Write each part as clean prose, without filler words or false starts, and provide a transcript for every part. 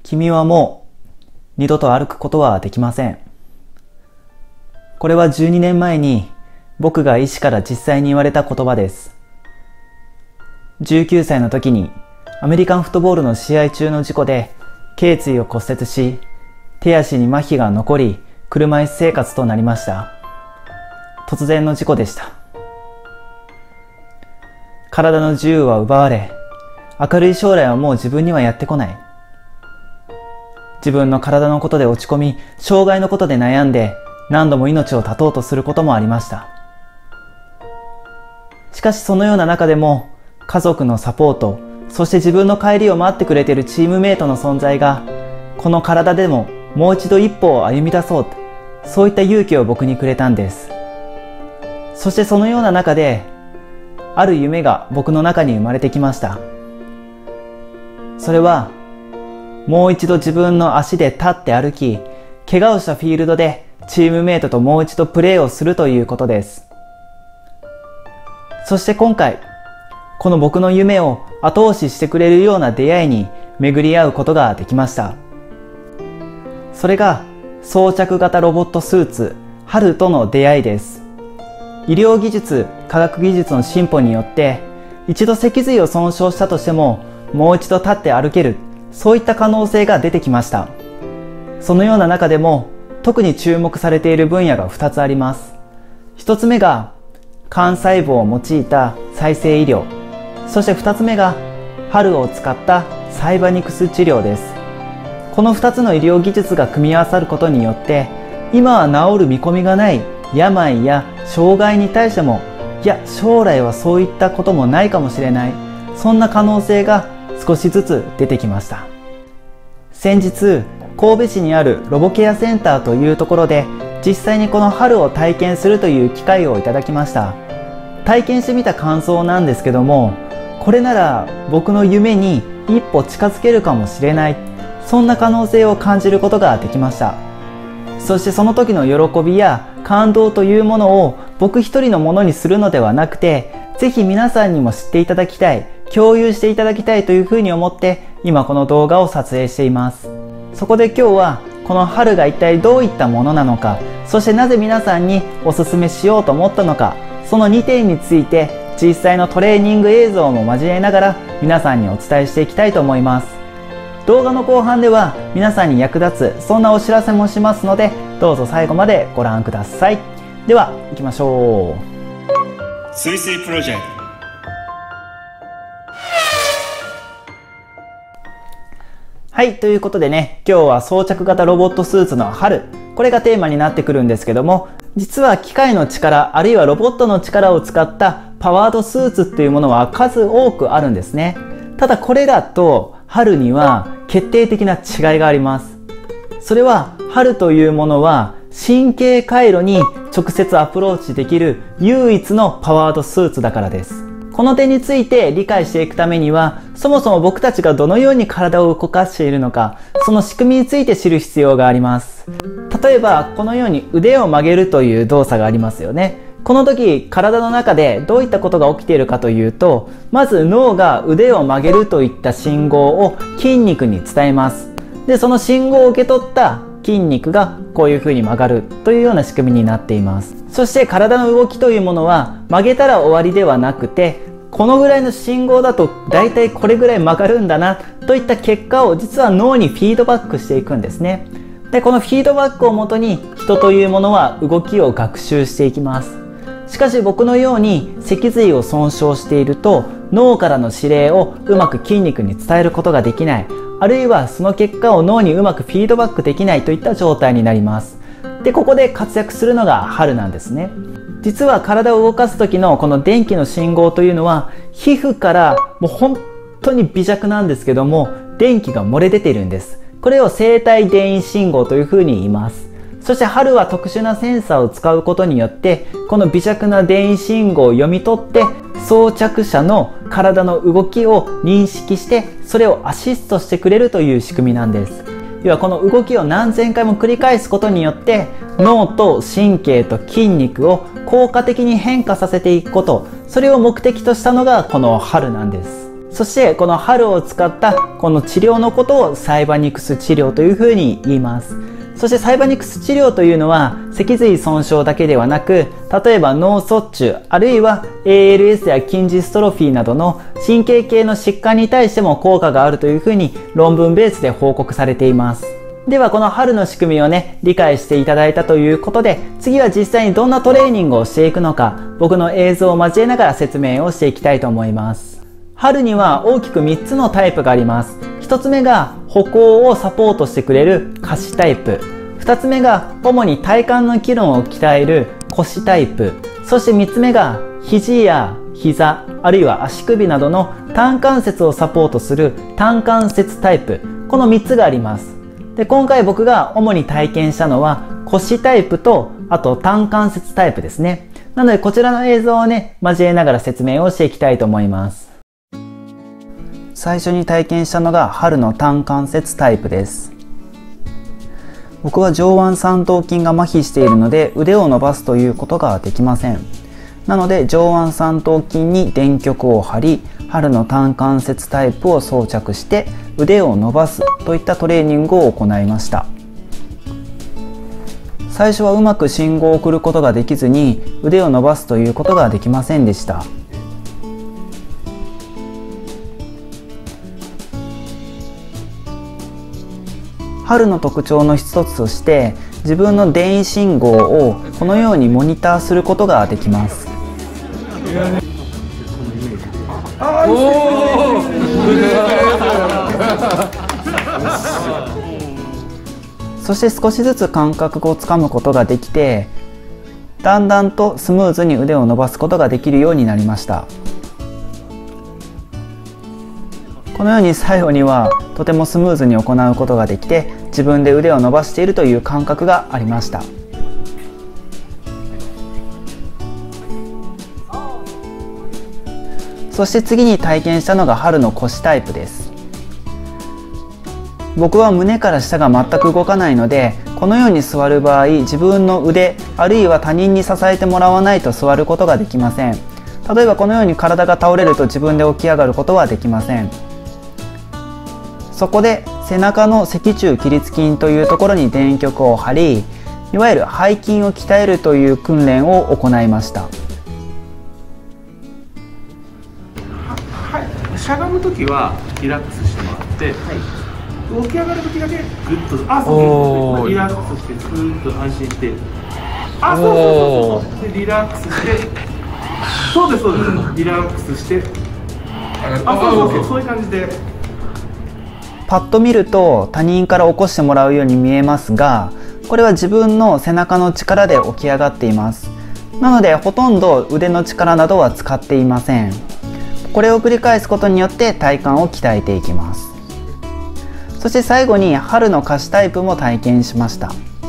君はもう二度と歩くことはできません。これは12年前に僕が医師から実際に言われた言葉です。19歳の時にアメリカンフットボールの試合中の事故で頸椎を骨折し、手足に麻痺が残り、車椅子生活となりました。突然の事故でした。体の自由は奪われ、明るい将来はもう自分にはやってこない。自分の体のことで落ち込み、障害のことで悩んで、何度も命を絶とうとすることもありました。しかしそのような中でも、家族のサポート、そして自分の帰りを待ってくれているチームメイトの存在が、この体でももう一度一歩を歩み出そう、そういった勇気を僕にくれたんです。そしてそのような中で、ある夢が僕の中に生まれてきました。それは、もう一度自分の足で立って歩き、怪我をしたフィールドでチームメイトともう一度プレーをするということです。そして今回、この僕の夢を後押ししてくれるような出会いに巡り合うことができました。それが装着型ロボットスーツ、HALとの出会いです。医療技術、科学技術の進歩によって、一度脊髄を損傷したとしても、もう一度立って歩ける、そういった可能性が出てきました。そのような中でも、特に注目されている分野が2つあります。1つ目が、幹細胞を用いた再生医療。そして2つ目が、HALを使ったサイバニクス治療です。この2つの医療技術が組み合わさることによって、今は治る見込みがない病や障害に対しても、いや、将来はそういったこともないかもしれない。そんな可能性が少しずつ出てきました。先日、神戸市にあるロボケアセンターというところで、実際にこのHALを体験するという機会をいただきました。体験してみた感想なんですけども、これなら僕の夢に一歩近づけるかもしれない。そんな可能性を感じることができました。そしてその時の喜びや感動というものを僕一人のものにするのではなくて、ぜひ皆さんにも知っていただきたい、共有していただきたいというふうに思って今この動画を撮影しています。そこで今日はこのHALが一体どういったものなのか、そしてなぜ皆さんにお勧めしようと思ったのか、その2点について実際のトレーニング映像も交えながら皆さんにお伝えしていきたいと思います。動画の後半では皆さんに役立つそんなお知らせもしますので、どうぞ最後までご覧ください。では行きましょう。 すいすいプロジェクト。 はい、ということでね、今日は装着型ロボットスーツのHAL、これがテーマになってくるんですけども、実は機械の力あるいはロボットの力を使ったパワードスーツっていうものは数多くあるんですね。ただこれらとHALには決定的な違いがあります。それはHALというものは神経回路に直接アプローチできる唯一のパワードスーツだからです。この点について理解していくためには、そもそも僕たちがどのように体を動かしているのか、その仕組みについて知る必要があります。例えばこのように腕を曲げるという動作がありますよね。この時体の中でどういったことが起きているかというと、まず脳が腕を曲げるといった信号を筋肉に伝えます。で、その信号を受け取った筋肉がこういう風に曲がるというような仕組みになっています。そして体の動きというものは曲げたら終わりではなくて、このぐらいの信号だと大体これぐらい曲がるんだなといった結果を実は脳にフィードバックしていくんですね。で、このフィードバックをもとに人というものは動きを学習していきます。しかし僕のように脊髄を損傷していると、脳からの指令をうまく筋肉に伝えることができない、あるいはその結果を脳にうまくフィードバックできないといった状態になります。で、ここで活躍するのがHALなんですね。実は体を動かす時のこの電気の信号というのは、皮膚からもう本当に微弱なんですけども、電気が漏れ出ているんです。これを生体電位信号というふうに言います。そしてHALは特殊なセンサーを使うことによって、この微弱な電位信号を読み取って、装着者の体の動きを認識して、それをアシストしてくれるという仕組みなんです。要はこの動きを何千回も繰り返すことによって、脳と神経と筋肉を効果的に変化させていくこと、それを目的としたのがこのHALなんです。 そしてこの春を使ったこの治療のことをサイバニクス治療というふうに言います。そしてサイバニクス治療というのは脊髄損傷だけではなく、例えば脳卒中あるいは ALS や筋ジストロフィーなどの神経系の疾患に対しても効果があるというふうに論文ベースで報告されています。ではこの春の仕組みをね、理解していただいたということで、次は実際にどんなトレーニングをしていくのか、僕の映像を交えながら説明をしていきたいと思います。春には大きく3つのタイプがあります。1つ目が歩行をサポートしてくれる下肢タイプ。2つ目が主に体幹の機能を鍛える腰タイプ。そして3つ目が肘や膝、あるいは足首などの単関節をサポートする単関節タイプ。この3つがあります。で、今回僕が主に体験したのは腰タイプと、あと単関節タイプですね。なのでこちらの映像をね、交えながら説明をしていきたいと思います。最初に体験したのが春の単関節タイプです。僕は上腕三頭筋が麻痺しているので腕を伸ばすということができません。なので上腕三頭筋に電極を貼り、春の単関節タイプを装着して腕を伸ばすといったトレーニングを行いました。最初はうまく信号を送ることができずに腕を伸ばすということができませんでした。春の特徴の一つとして自分の電位信号をこのようにモニターすることができます。そして少しずつ感覚をつかむことができて、だんだんとスムーズに腕を伸ばすことができるようになりました。このように最後にはとてもスムーズに行うことができて、自分で腕を伸ばしているという感覚がありました。そして次に体験したのが春の腰タイプです。僕は胸から下が全く動かないので、このように座る場合、自分の腕あるいは他人に支えてもらわないと座ることができません。例えばこのように体が倒れると自分で起き上がることはできません。そこで背中の脊柱起立筋というところに電極を貼り、いわゆる背筋を鍛えるという訓練を行いました。 しゃがむときはリラックスしてもらって、起き上がるときだけグッと、そうリラックスして、ふーっと安心して、そうでリラックスして、そうですリラックスして、そういう感じで。 パッと見ると他人から起こしてもらうように見えますが、これは自分の背中の力で起き上がっています。なのでほとんど腕の力などは使っていません。これを繰り返すことによって体幹を鍛えていきます。そして最後に春の下肢タイプも体験しました。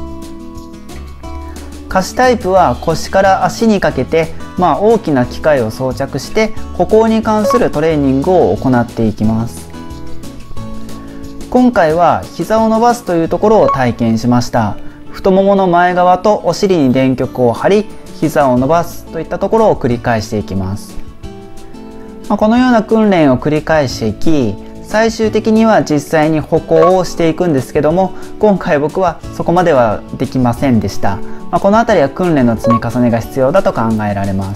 下肢タイプは腰から足にかけて、大きな機械を装着して歩行に関するトレーニングを行っていきます。今回は膝を伸ばすというところを体験しました。太ももの前側とお尻に電極を貼り、膝を伸ばすといったところを繰り返していきます。このような訓練を繰り返していき、最終的には実際に歩行をしていくんですけども、今回僕はそこまではできませんでした。この辺りは訓練の積み重ねが必要だと考えられます。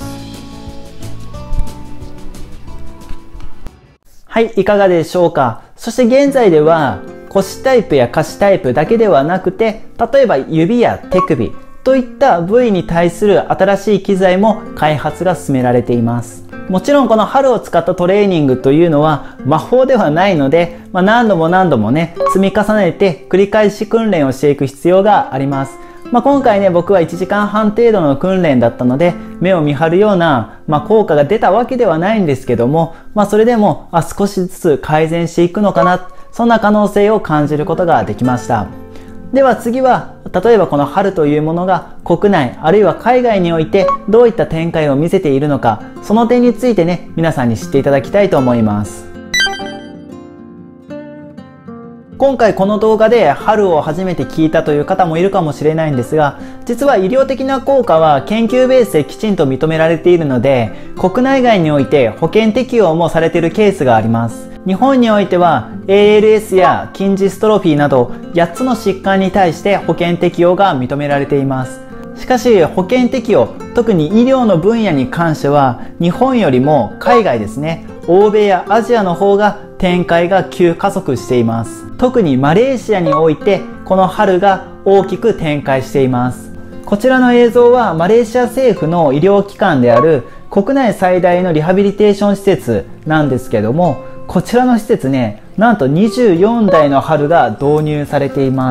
はい、いかがでしょうか。そして現在では腰タイプや下肢タイプだけではなくて、例えば指や手首といった部位に対する新しい機材も開発が進められています。もちろんこの春を使ったトレーニングというのは魔法ではないので、何度も何度もね、積み重ねて繰り返し訓練をしていく必要があります。今回ね、僕は1時間半程度の訓練だったので、目を見張るような、効果が出たわけではないんですけども、それでも、少しずつ改善していくのかな、そんな可能性を感じることができました。では次は、例えばこの春というものが国内あるいは海外においてどういった展開を見せているのか、その点についてね、皆さんに知っていただきたいと思います。 今回この動画で春を初めて聞いたという方もいるかもしれないんですが、実は医療的な効果は研究ベースできちんと認められているので、国内外において保険適用もされているケースがあります。日本においては ALS や筋ジストロフィーなど8つの疾患に対して保険適用が認められています。しかし保険適用、特に医療の分野に関しては日本よりも海外ですね、欧米やアジアの方が展開が急加速しています。特にマレーシアにおいてこの春が大きく展開しています。こちらの映像はマレーシア政府の医療機関である国内最大のリハビリテーション施設なんですけども、こちらの施設ね、なんと24台の春が導入されています。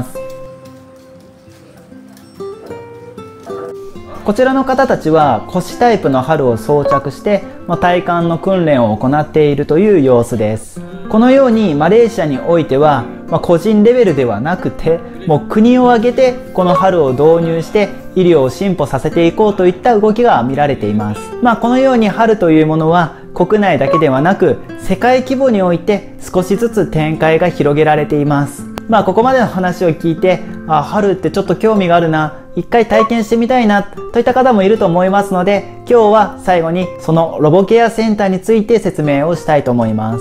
こちらの方たちは腰タイプの春を装着して体幹の訓練を行っているという様子です。このようにマレーシアにおいては、個人レベルではなくてもう国を挙げてこの春を導入して医療を進歩させていこうといった動きが見られています。このように春というものは国内だけではなく世界規模において少しずつ展開が広げられています。ここまでの話を聞いて、春ってちょっと興味があるな、一回体験してみたいなといった方もいると思いますので、今日は最後にそのロボケアセンターについて説明をしたいと思います。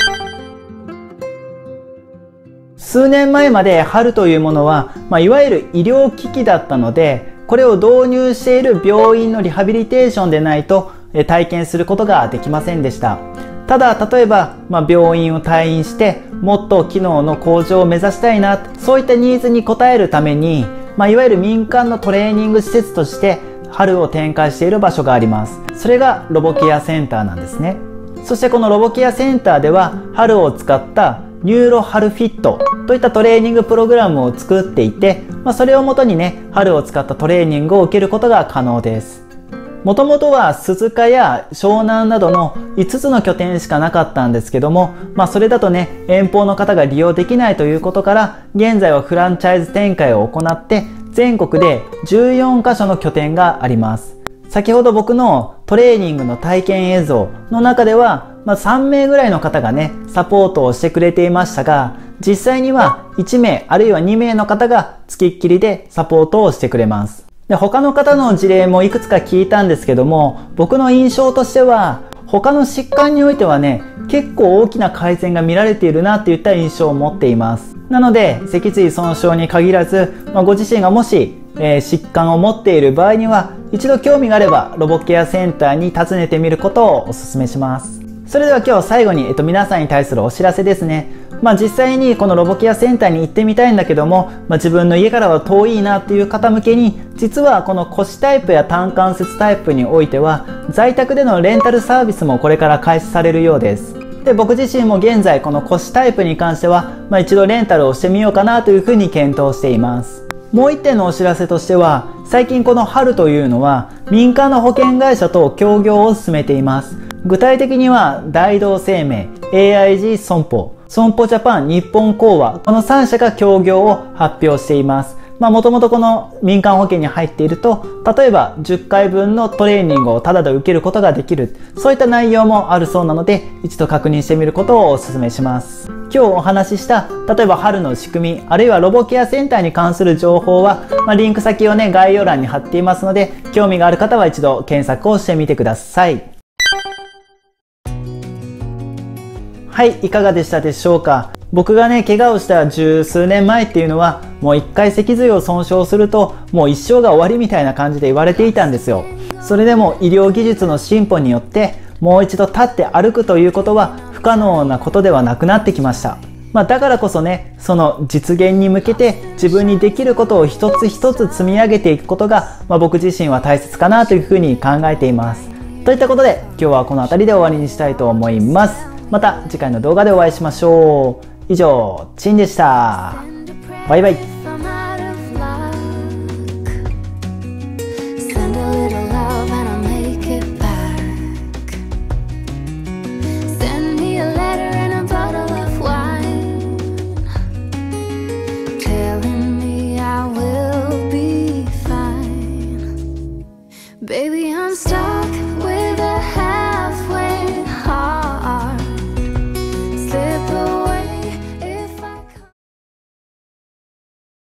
数年前まで春というものは、いわゆる医療機器だったので、これを導入している病院のリハビリテーションでないと体験することができませんでした。ただ例えば、病院を退院してもっと機能の向上を目指したいな、そういったニーズに応えるために、いわゆる民間のトレーニング施設として春を展開している場所があります。それがロボケアセンターなんですね。そしてこのロボケアセンターでは春を使ったニューロハルフィットといったトレーニングプログラムを作っていて、それをもとにね、春を使ったトレーニングを受けることが可能です。もともとは鈴鹿や湘南などの5つの拠点しかなかったんですけども、それだとね、遠方の方が利用できないということから、現在はフランチャイズ展開を行って全国で14カ所の拠点があります。先ほど僕のトレーニングの体験映像の中では、3名ぐらいの方がね、サポートをしてくれていましたが、実際には1名あるいは2名の方が付きっきりでサポートをしてくれます。で、他の方の事例もいくつか聞いたんですけども、僕の印象としては他の疾患においてはね、結構大きな改善が見られているなといった印象を持っています。なので脊椎損傷に限らず、ご自身がもし、疾患を持っている場合には一度興味があればロボケアセンターに訪ねてみることをお勧めします。それでは今日最後に、皆さんに対するお知らせですね。実際にこのロボケアセンターに行ってみたいんだけども、自分の家からは遠いなっていう方向けに、実はこの腰タイプや単関節タイプにおいては在宅でのレンタルサービスもこれから開始されるようです。で、僕自身も現在この腰タイプに関しては、一度レンタルをしてみようかなというふうに検討しています。もう一点のお知らせとしては、最近この春というのは民間の保険会社と協業を進めています。具体的には大同生命、AIG 損保、損保ジャパン、日本興和、この3社が協業を発表しています。もともとこの民間保険に入っていると、例えば10回分のトレーニングをタダで受けることができる、そういった内容もあるそうなので、一度確認してみることをお勧めします。今日お話しした、例えば春の仕組み、あるいはロボケアセンターに関する情報は、リンク先をね、概要欄に貼っていますので、興味がある方は一度検索をしてみてください。はい、いかがでしたでしょうか。僕がね、怪我をした十数年前っていうのは、もう一回脊髄を損傷すると、もう一生が終わりみたいな感じで言われていたんですよ。それでも医療技術の進歩によって、もう一度立って歩くということは不可能なことではなくなってきました。だからこそね、その実現に向けて自分にできることを一つ一つ積み上げていくことが、僕自身は大切かなというふうに考えています。といったことで、今日はこの辺りで終わりにしたいと思います。また次回の動画でお会いしましょう。以上、チンでした。バイバイ。 Baby, I'm stuck